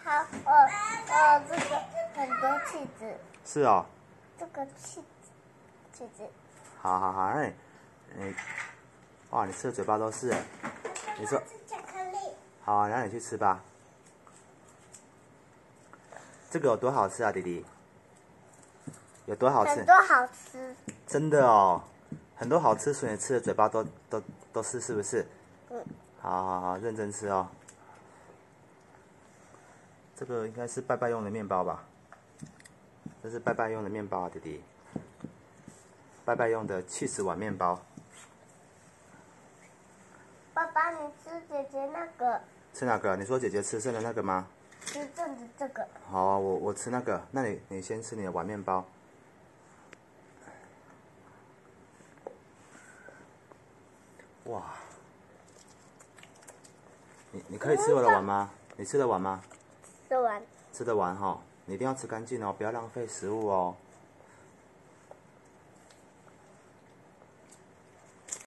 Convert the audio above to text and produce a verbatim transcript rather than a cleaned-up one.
好，呃呃，这个很多气质。 是哦。 这个气气质。 好好好，那你，你，哇，你吃的嘴巴都是哎。你说。 巧克力。 好啊，那你去吃吧。这个有多好吃啊，弟弟？有多好吃？ 很多好吃。 真的哦，很多好吃，所以你吃的嘴巴都都都是，是不是？ 嗯。 好好好，认真吃哦。这个应该是拜拜用的面包吧？这是拜拜用的面包啊，弟弟。拜拜用的起司碗面包。 爸爸，你吃姐姐那个。 吃哪个？你说姐姐吃剩的那个吗？ 吃剩的这个。 好啊，我我吃那个。那你你先吃你的碗面包。哇！你你可以吃我的碗吗？你吃得完吗？ 吃完。 吃得完哈，你一定要吃干净哦，不要浪费食物哦。